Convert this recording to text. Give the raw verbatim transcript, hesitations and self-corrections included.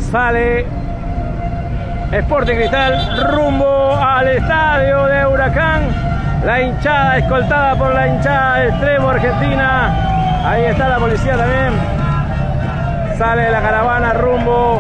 Sale Sporting Cristal rumbo al estadio de Huracán. La hinchada escoltada por la hinchada de Extremo Argentina. Ahí está la policía también. Sale la caravana rumbo